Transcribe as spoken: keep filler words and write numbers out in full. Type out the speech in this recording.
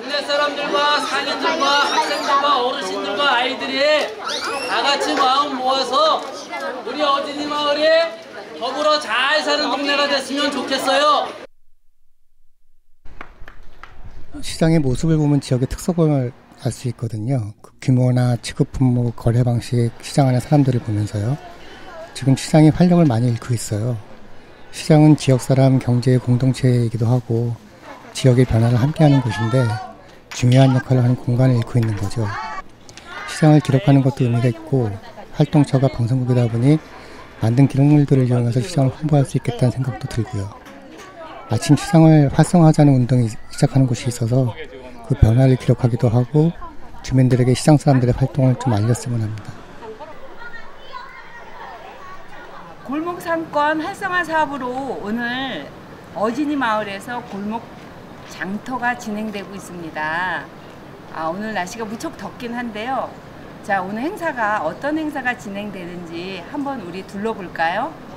동네 사람들과 상인들과 학생들과 어르신들과 아이들이 다 같이 마음 모아서 우리 어진이 마을이 더불어 잘 사는 동네가 됐으면 좋겠어요. 시장의 모습을 보면 지역의 특성을 알 수 있거든요. 그 규모나 취급 품목, 거래 방식, 시장 안의 사람들을 보면서요. 지금 시장이 활력을 많이 잃고 있어요. 시장은 지역 사람 경제의 공동체이기도 하고 지역의 변화를 함께하는 곳인데 중요한 역할을 하는 공간을 잃고 있는 거죠. 시장을 기록하는 것도 의미가 있고 활동처가 방송국이다 보니 만든 기록물들을 이용해서 시장을 홍보할 수 있겠다는 생각도 들고요. 마침 시장을 활성화하자는 운동이 시작하는 곳이 있어서 그 변화를 기록하기도 하고 주민들에게 시장 사람들의 활동을 좀 알렸으면 합니다. 골목 상권 활성화 사업으로 오늘 어진이 마을에서 골목 장터가 진행되고 있습니다. 아, 오늘 날씨가 무척 덥긴 한데요. 자, 오늘 행사가 어떤 행사가 진행되는지 한번 우리 둘러볼까요?